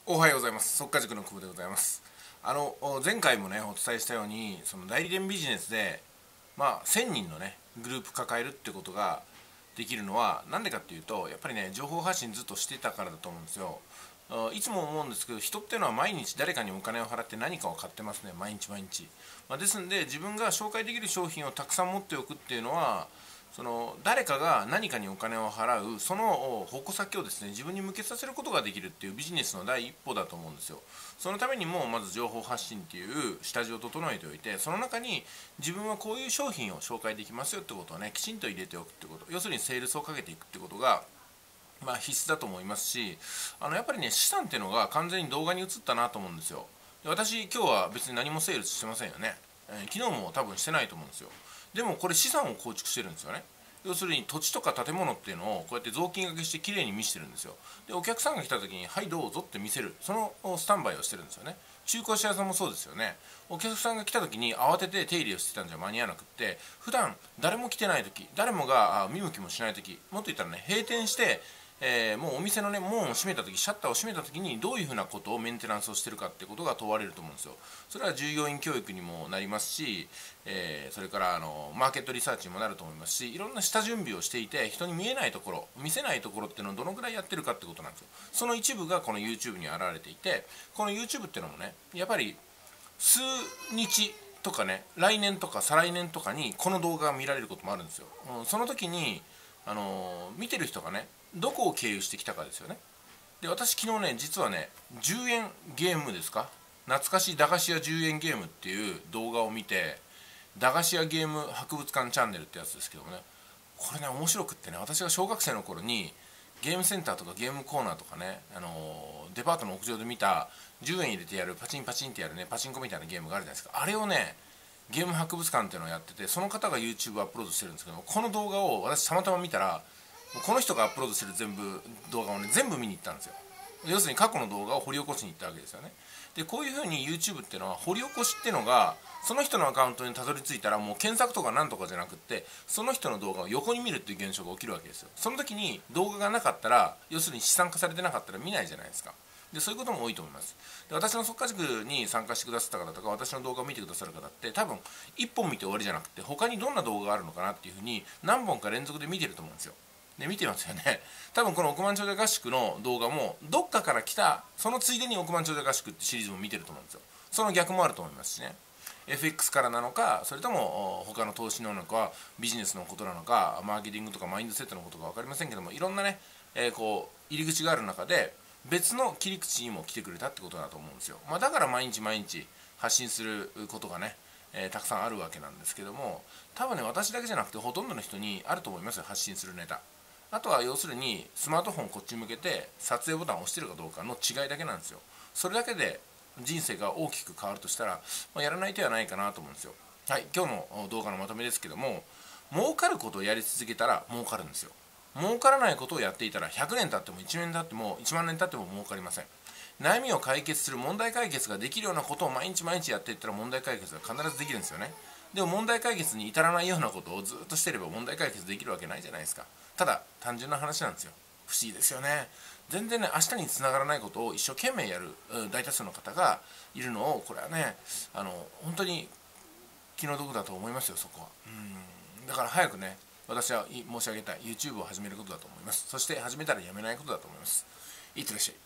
おはようございます。速稼塾の久保でございます。前回もねお伝えしたように、その代理店ビジネスで1000人のねグループ抱えるってことができるのはなんでかっていうと、やっぱりね情報発信ずっとしてたからだと思うんですよ。いつも思うんですけど、人っていうのは毎日誰かにお金を払って何かを買ってますね、毎日毎日。ですんで、自分が紹介できる商品をたくさん持っておくっていうのは、その誰かが何かにお金を払うその矛先をですね、自分に向けさせることができるっていうビジネスの第一歩だと思うんですよ。そのためにもまず情報発信っていう下地を整えておいて、その中に自分はこういう商品を紹介できますよってことをね、きちんと入れておくってこと、要するにセールスをかけていくってことが必須だと思いますし、やっぱりね、資産っていうのが完全に動画に移ったなと思うんですよ。で、私今日は別に何もセールスしてませんよね。昨日も多分してないと思うんですよ。でもこれ資産を構築してるんですよね。要するに土地とか建物っていうのをこうやって雑巾がけしてきれいに見せてるんですよ。で、お客さんが来た時にはいどうぞって見せる、そのスタンバイをしてるんですよね。中古車屋さんもそうですよね。お客さんが来た時に慌てて手入れをしてたんじゃ間に合わなくって、普段誰も来てない時、誰もが見向きもしない時、もっと言ったらね、閉店してもうお店のね門を閉めた時、シャッターを閉めた時にどういうふうなことをメンテナンスをしてるかってことが問われると思うんですよ。それは従業員教育にもなりますし、それからマーケットリサーチにもなると思いますし、いろんな下準備をしていて、人に見えないところ、見せないところっていうのをどのぐらいやってるかってことなんですよ。その一部がこの YouTube に現れていて、この YouTube っていうのもね、やっぱり数日とかね、来年とか再来年とかにこの動画が見られることもあるんですよ。その時に見てる人がね、どこを経由してきたかですよね。で、私昨日ね、実はね、10円ゲームですか、懐かしい駄菓子屋10円ゲームっていう動画を見て、駄菓子屋ゲーム博物館チャンネルってやつですけどもね、これね面白くってね、私が小学生の頃にゲームセンターとかゲームコーナーとかね、デパートの屋上で見た10円入れてやるパチンパチンってやるね、パチンコみたいなゲームがあるじゃないですか。あれをね、ゲーム博物館っていうのをやってて、その方が YouTube アップロードしてるんですけども、この動画を私たまたま見たら、この人がアップロードしてる動画をね全部見に行ったんですよ。要するに過去の動画を掘り起こしに行ったわけですよね。で、こういうふうに YouTube っていうのは掘り起こしっていうのが、その人のアカウントにたどり着いたらもう検索とかなんとかじゃなくって、その人の動画を横に見るっていう現象が起きるわけですよ。その時に動画がなかったら、要するに資産化されてなかったら見ないじゃないですか。で、そういうことも多いと思います。で、私の速稼塾に参加してくださった方とか、私の動画を見てくださる方って多分1本見て終わりじゃなくて、他にどんな動画があるのかなっていうふうに何本か連続で見てると思うんですよ。で、見てますよね。多分この億万長者合宿の動画もどっかから来た、そのついでに億万長者合宿ってシリーズも見てると思うんですよ。その逆もあると思いますしね。 FX からなのか、それとも他の投資なのか、ビジネスのことなのか、マーケティングとかマインドセットのことか分かりませんけども、いろんなね、こう入り口がある中で別の切り口にも来てくれたってことだと思うんですよ。だから毎日毎日発信することがね、たくさんあるわけなんですけども、多分ね、私だけじゃなくてほとんどの人にあると思いますよ、発信するネタ。あとは要するにスマートフォンこっち向けて撮影ボタンを押してるかどうかの違いだけなんですよ。それだけで人生が大きく変わるとしたら、やらない手はないかなと思うんですよ。はい、今日の動画のまとめですけども、儲かることをやり続けたら儲かるんですよ。儲からないことをやっていたら100年経っても1年経っても1万年経っても儲かりません。悩みを解決する、問題解決ができるようなことを毎日毎日やっていったら問題解決が必ずできるんですよね。でも問題解決に至らないようなことをずっとしてれば問題解決できるわけないじゃないですか。ただ単純な話なんですよ。不思議ですよね。全然ね、明日につながらないことを一生懸命やる大多数の方がいるのを、これはね、本当に気の毒だと思いますよ、そこは。だから早くね、私は申し上げたい YouTube を始めることだと思います。そして始めたらやめないことだと思います。いってらっしゃい。